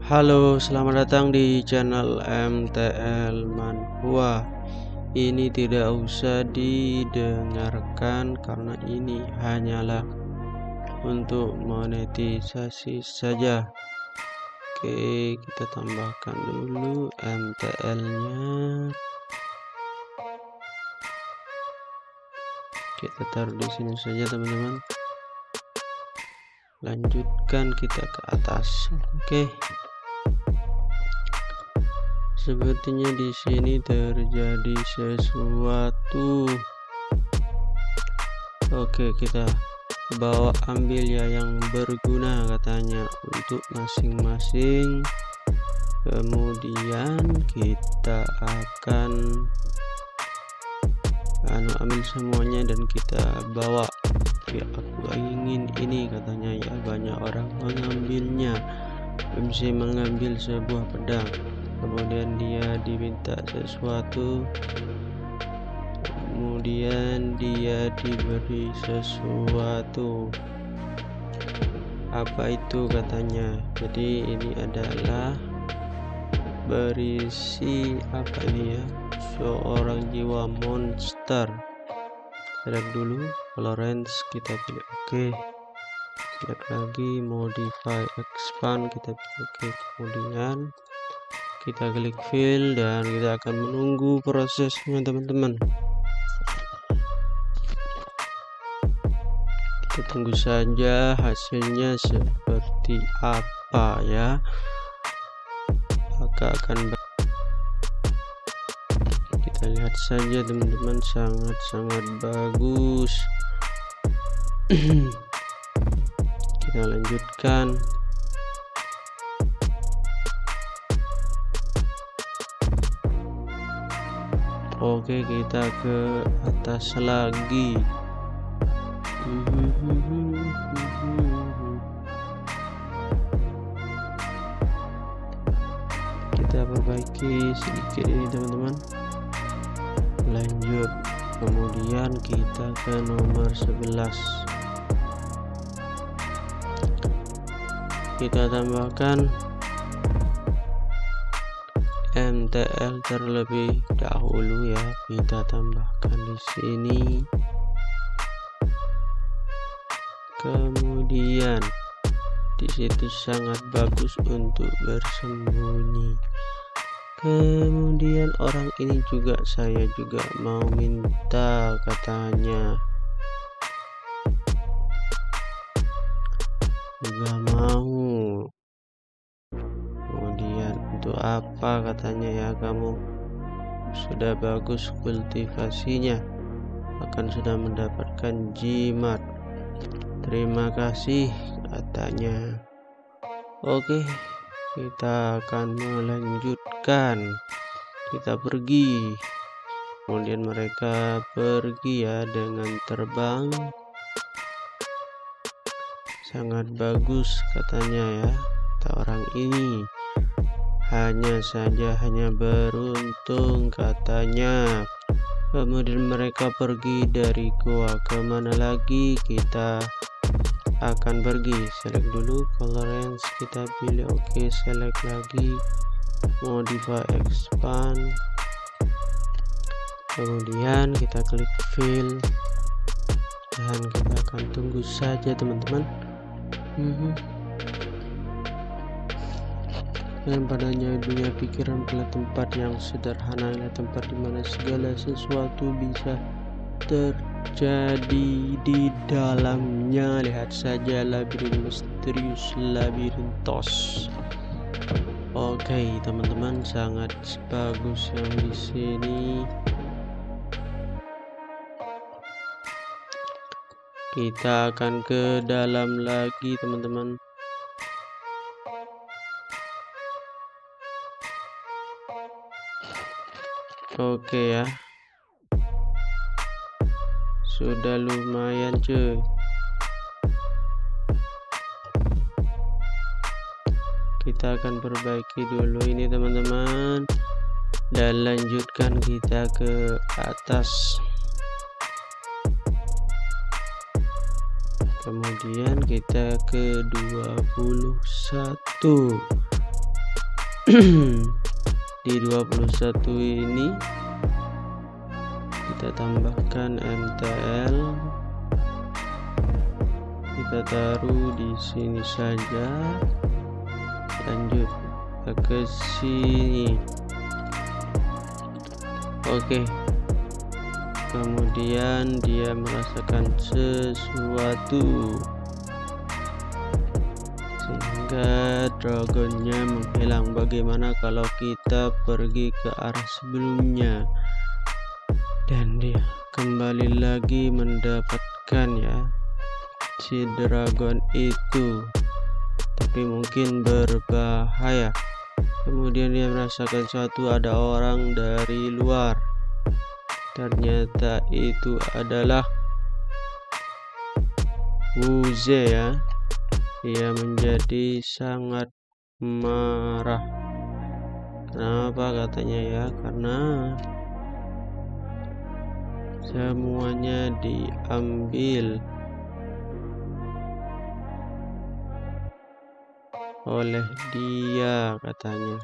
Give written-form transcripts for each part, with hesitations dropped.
Halo, selamat datang di channel MTL Manhua. Ini tidak usah didengarkan karena ini hanyalah untuk monetisasi saja. Oke, kita tambahkan dulu MTL-nya. Kita taruh di sini saja, teman-teman. Lanjutkan kita ke atas. Oke. Sepertinya di sini terjadi sesuatu. Oke, kita ambil ya yang berguna katanya untuk masing-masing. Kemudian kita akan ambil semuanya dan kita bawa. Ya, aku ingin ini katanya ya, banyak orang mengambilnya. MC mengambil sebuah pedang. Kemudian dia diminta sesuatu, kemudian dia diberi sesuatu. Apa itu katanya? Jadi ini adalah berisi apa ini ya, seorang jiwa monster. Select dulu tolerance, kita pilih oke. Select lagi modify expand, kita pilih oke. Kemudian kita klik fill dan kita akan menunggu prosesnya, teman-teman. Kita tunggu saja hasilnya seperti apa ya. Apakah akan kita lihat saja, teman-teman. Sangat-sangat bagus. Kita lanjutkan. Oke, kita ke atas lagi. Kita perbaiki sedikit ini, teman-teman. Lanjut. Kemudian kita ke nomor 11. Kita tambahkan MTL terlebih dahulu ya. Kita tambahkan di sini. Kemudian di situ sangat bagus untuk bersembunyi. Kemudian orang ini juga saya juga mau minta katanya. Juga mau. Kemudian untuk apa katanya ya, kamu sudah bagus kultivasinya, akan sudah mendapatkan jimat. Terima kasih katanya. Oke, kita akan melanjutkan. Kita pergi. Kemudian mereka pergi ya dengan terbang. Sangat bagus katanya ya. Kata orang ini. Hanya beruntung katanya. Kemudian mereka pergi dari gua. Kemana lagi kita akan pergi? Select dulu tolerance, kita pilih oke. Select lagi modify expand, kemudian kita klik fill dan kita akan tunggu saja, teman-teman. Dan padanya dunia pikiran adalah tempat yang sederhana, adalah tempat di mana segala sesuatu bisa terjadi di dalamnya. Lihat saja labirin misterius, labirintos. Oke, teman-teman, sangat bagus yang di sini. Kita akan ke dalam lagi, teman-teman. Oke ya. Sudah lumayan cuy. Kita akan perbaiki dulu ini, teman-teman, dan lanjutkan kita ke atas. Kemudian kita ke 21. Di 21 ini kita tambahkan MTL, kita taruh di sini saja, lanjut ke sini. Oke, kemudian dia merasakan sesuatu sehingga dragonnya menghilang. Bagaimana kalau kita pergi ke arah sebelumnya dan dia kembali lagi mendapatkan ya si dragon itu, tapi mungkin berbahaya. Kemudian dia merasakan sesuatu, ada orang dari luar. Ternyata itu adalah Wuze ya. Dia menjadi sangat marah. Kenapa katanya ya? Karena semuanya diambil oleh dia katanya.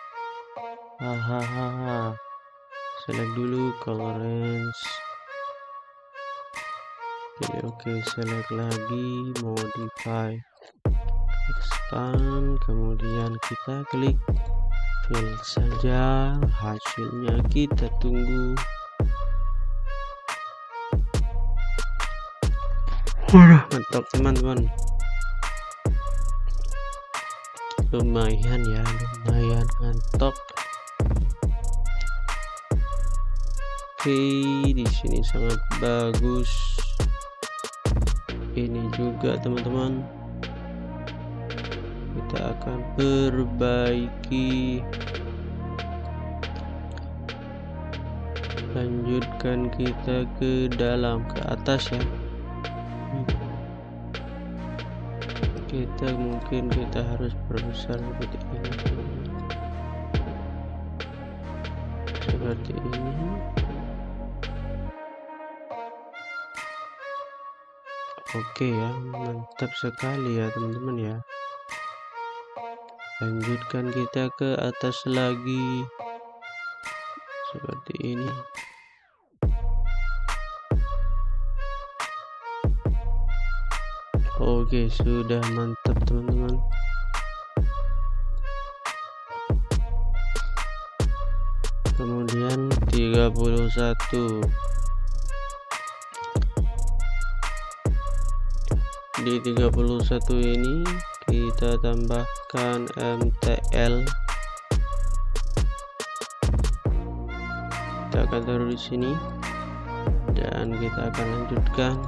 Hahaha. Select dulu color range. Pilih oke, select lagi modify expand, kemudian kita klik fill saja. Hasilnya kita tunggu. Mantap teman-teman, lumayan ya, lumayan mantap. Oke, di sini sangat bagus. Ini juga teman-teman, kita akan perbaiki. Lanjutkan kita ke dalam, ke atas ya. Kita harus perbesar seperti ini, seperti ini. Oke ya, mantap sekali ya teman-teman ya. Lanjutkan kita ke atas lagi, seperti ini. Oke, sudah mantap teman-teman. Kemudian 31. Di 31 ini kita tambahkan MTL. Kita akan taruh di sini dan kita akan lanjutkan.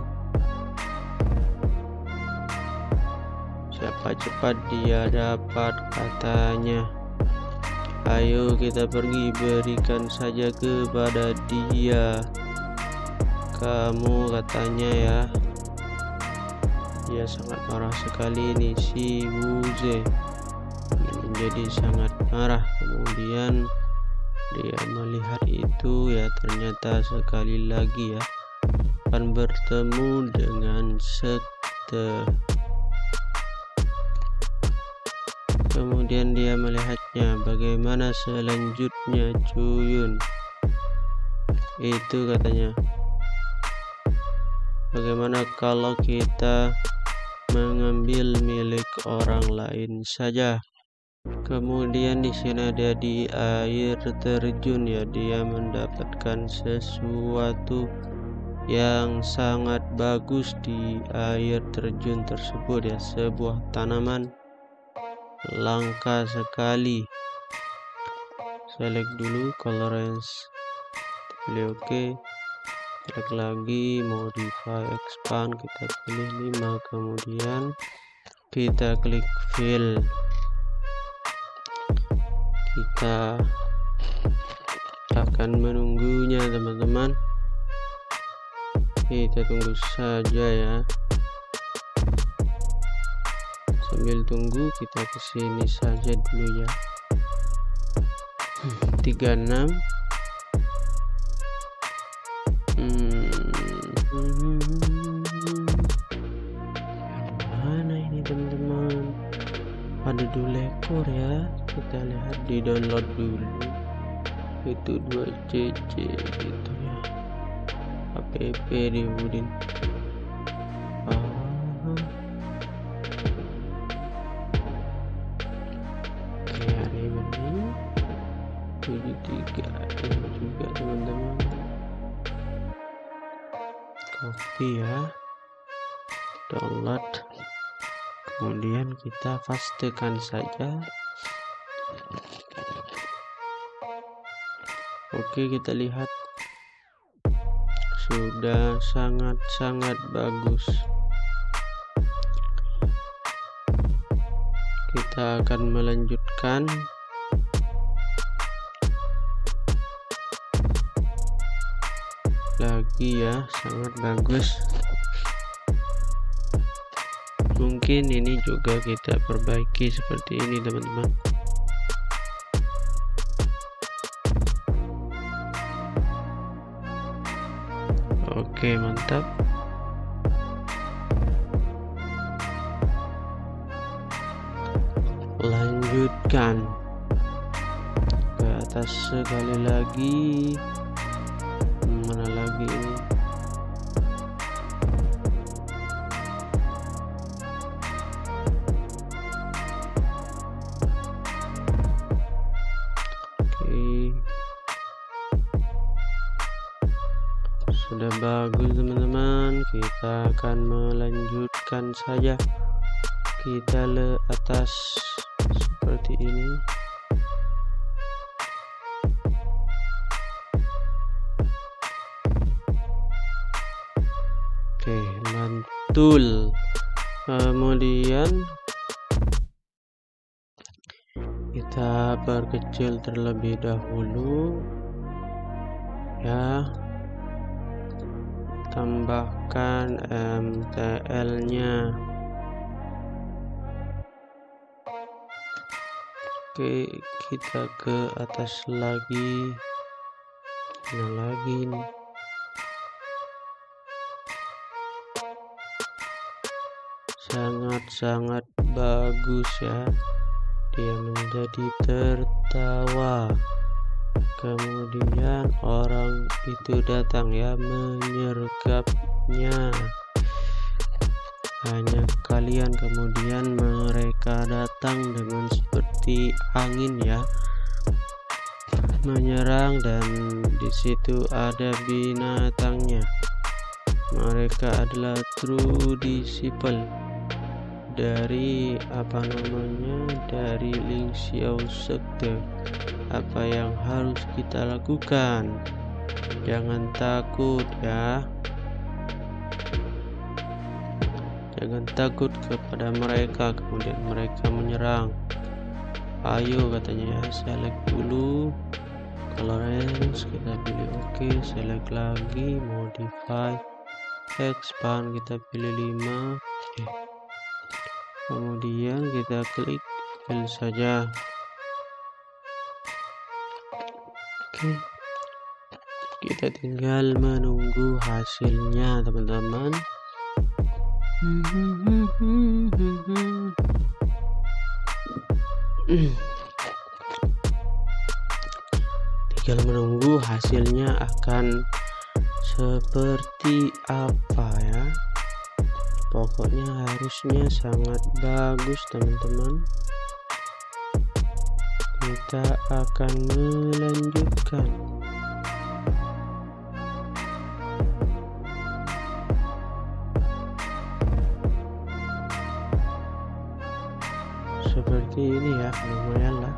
Siapa cepat dia dapat katanya. Ayo kita pergi, berikan saja kepada dia. Kamu katanya ya. Dia sangat marah sekali ini si Wuze. Menjadi sangat marah. Kemudian dia melihat itu ya, ternyata sekali lagi ya akan bertemu dengan sekte. Kemudian dia melihatnya, bagaimana selanjutnya Cuyun. Itu katanya, bagaimana kalau kita mengambil milik orang lain saja. Kemudian di sini ada di air terjun ya, dia mendapatkan sesuatu yang sangat bagus di air terjun tersebut ya, sebuah tanaman langka sekali. Select dulu color range, pilih oke, select lagi modify expand, kita pilih 5, kemudian kita klik fill. Kita akan menunggunya teman-teman, kita tunggu saja ya. Sambil tunggu kita kesini saja dulu ya. 36. Yang mana ini teman-teman? Ada dulek. ekor ya. Kita lihat di download dulu, itu 2cc gitu ya, app di Udin. Oke, hari ini 73 ini juga teman-teman. Copy ya, download, kemudian kita pastekan saja. Oke, kita lihat sudah sangat-sangat bagus. Kita akan melanjutkan. Lagi ya, sangat bagus. Mungkin ini juga kita perbaiki seperti ini teman-teman. Oke, mantap. Lanjutkan ke atas sekali lagi. Mana lagi ini? Oke, sudah bagus teman-teman. Kita akan melanjutkan saja. Kita ke atas seperti ini. Oke, mantul. Kemudian kita perkecil terlebih dahulu ya, tambahkan MTL-nya. Oke, kita ke atas lagi. Nah, lagi nih. Sangat-sangat bagus ya, dia menjadi tertawa. Kemudian orang itu datang ya, menyergapnya. Hanya kalian, kemudian mereka datang dengan seperti angin ya, menyerang, dan di situ ada binatangnya. Mereka adalah true disciple dari dari Ling Xiao Sekte. Apa yang harus kita lakukan? Jangan takut ya, jangan takut kepada mereka. Kemudian mereka menyerang. Ayo katanya ya, select dulu color range, kita pilih oke, select lagi, modify, expand, kita pilih 5. Kemudian kita klik fill saja. Oke, kita tinggal menunggu hasilnya teman-teman. Tinggal menunggu hasilnya akan seperti apa ya. Pokoknya harusnya sangat bagus teman-teman. Kita akan melanjutkan. Seperti ini ya, lumayan lah.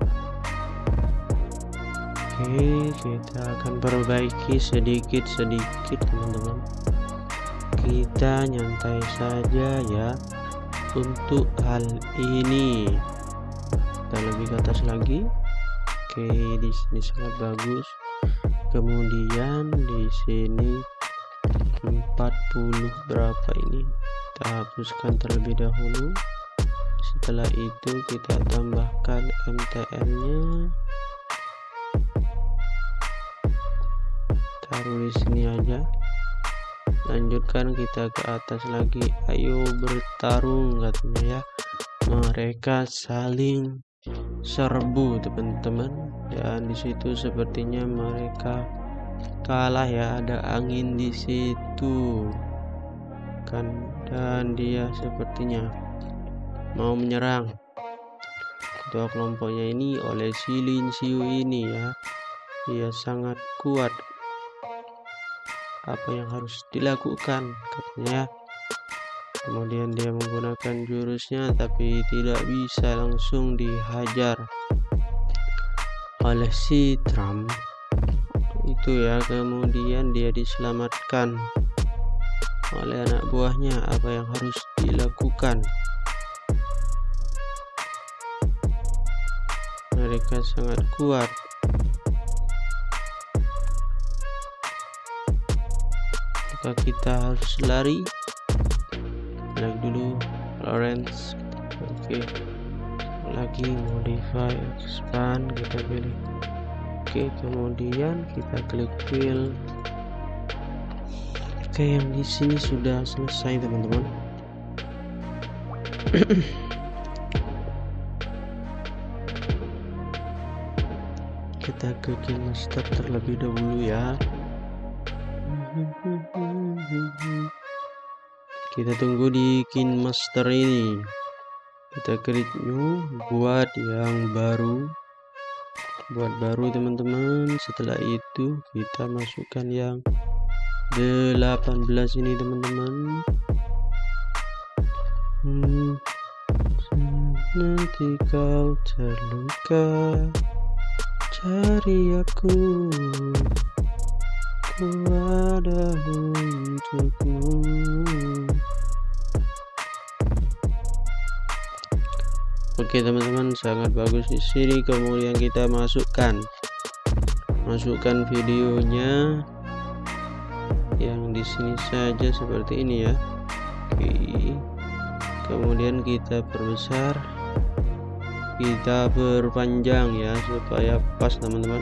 Oke, kita akan perbaiki sedikit-sedikit teman-teman. Kita nyantai saja ya untuk hal ini. Kita lebih ke atas lagi. Oke, di sini sangat bagus. Kemudian di sini 40 berapa ini, kita hapuskan terlebih dahulu. Setelah itu kita tambahkan MTN-nya. Taruh di sini aja. Lanjutkan kita ke atas lagi. Ayo bertarung katanya ya. mereka saling serbu teman-teman, dan disitu sepertinya mereka kalah ya, ada angin di situ kan, dan dia sepertinya mau menyerang. Ketua kelompoknya ini oleh si Lin Xiu ini ya, dia sangat kuat. Apa yang harus dilakukan katanya? Kemudian dia menggunakan jurusnya, tapi tidak bisa, langsung dihajar oleh si Trump itu ya. Kemudian dia diselamatkan oleh anak buahnya. Apa yang harus dilakukan? Mereka sangat kuat. Maka kita harus lari. Like dulu Lawrence. Oke. Lagi modify expand, kita pilih. Oke, kemudian kita klik fill. Oke, yang di sini sudah selesai teman-teman. Kita ke King Master terlebih dahulu ya. Kita tunggu di King Master ini. Kita klik new, buat yang baru. Buat baru teman-teman. Setelah itu kita masukkan yang 18 ini teman-teman. Nanti kau terluka, cari aku, ku ada untukmu. Oke teman-teman, sangat bagus di sini. Kemudian kita masukkan videonya yang di sini saja seperti ini ya. Oke. Kemudian kita perbesar, kita perpanjang ya supaya pas teman-teman.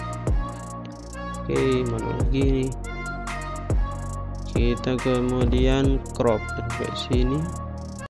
Oke, mana lagi nih? Kita kemudian crop sampai sini.